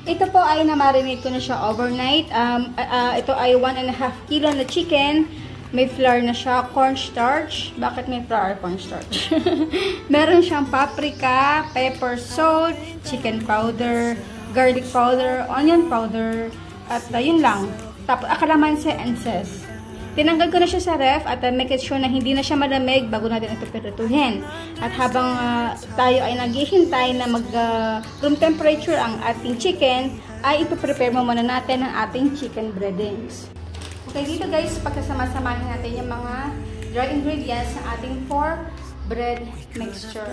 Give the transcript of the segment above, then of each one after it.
Ito po ay na-marinate ko na siya overnight. Ito ay 1.5 kilo na chicken. May flour na siya, cornstarch. Bakit may flour, cornstarch? Meron siyang paprika, pepper, salt, chicken powder, garlic powder, onion powder, at yun lang. Tapos, kalamansi and zest. Tinanggal ko na siya sa ref at make it sure na hindi na siya malamig bago natin ito pirituhin. At habang tayo ay naghihintay na room temperature ang ating chicken, ay ipiprepare muna natin ang ating chicken breadings. Okay, dito guys, pagkasama-samahin natin yung mga dry ingredients ng ating pork bread mixture.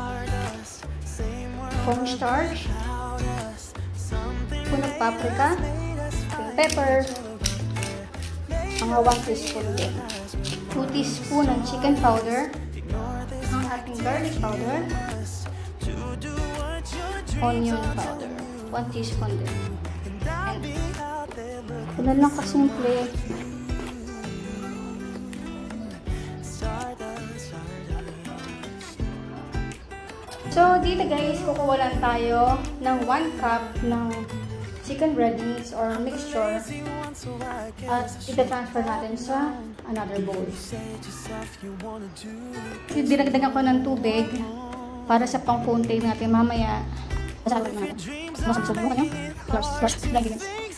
Cornstarch, punong paprika, pepper, mga 1 teaspoon din. 2 teaspoon ng chicken powder, ang ating garlic powder, onion powder, 1 teaspoon din. And ito lang kasimple. So, dito guys, kukuha lang tayo ng 1 cup ng chicken breadings or mixture at ita-transfer natin sa another bowl. Dinagdagan ko ng tubig para sa pang-contain natin mamaya. Masarap natin. Masarap mo kanyo? Flush. Lagi din.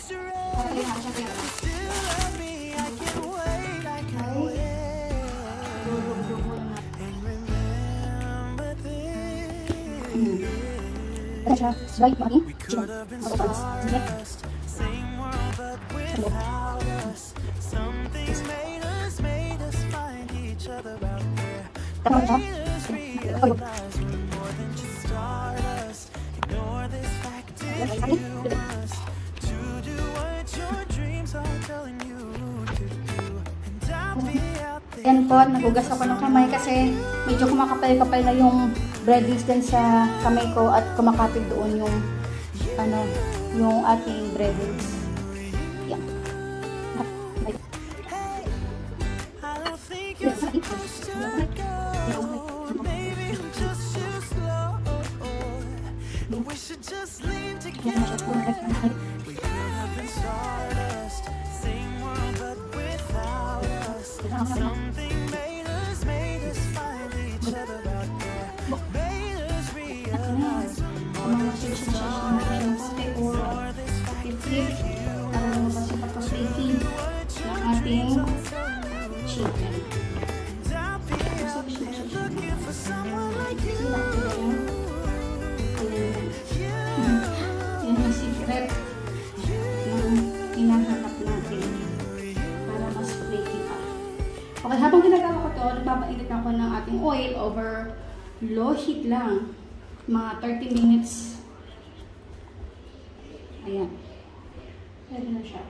Siya, sebagai lagi, chicken, atau panas, sige. Tapos siya, yan po, nagugas ako ng kamay kasi medyo kumakapal-kapal na yung breadings din sa kamay ko at kumakapit doon yung yung ating breadings. Yan. Okay, habang ginagawa ko to, nagpapainit ako ng ating oil over low heat lang. Mga 30 minutes. Ayan. Pwede na siya.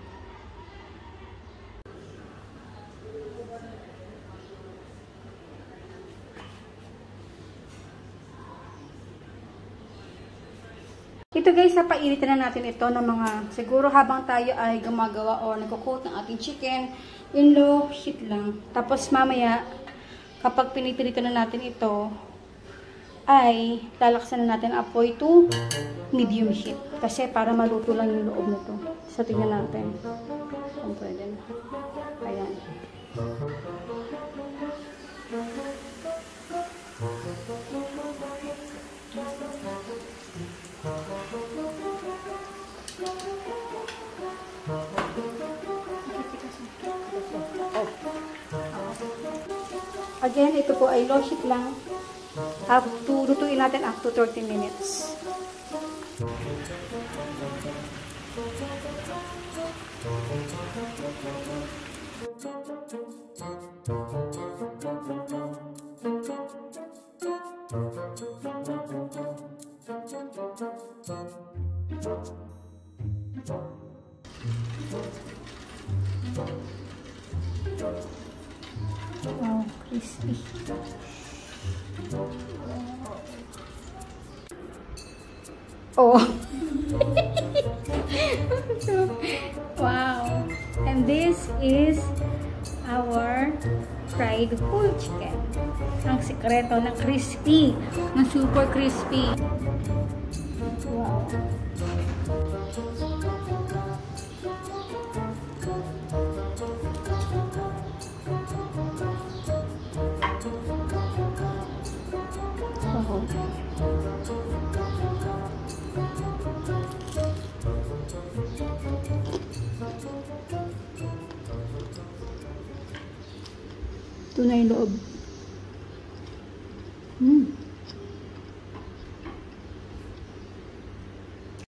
Ito guys, painitin na natin ito ng mga, siguro habang tayo ay gumagawa o nagko-coat ng ating chicken, in low heat lang. Tapos mamaya, kapag pinipirito na natin ito, ay lalaksan na natin apoy to medium heat. Kasi para maluto lang yung loob nito. So, tingnan natin kung pwede na. Ayan. Again, ito po ay low heat lang. Lutuin natin up to 30 minutes. Wow, crispy. Oh. Wow. And this is our fried whole chicken. Ang sikreto na crispy. Na super crispy. Wow. Ito na yung loob. Mm.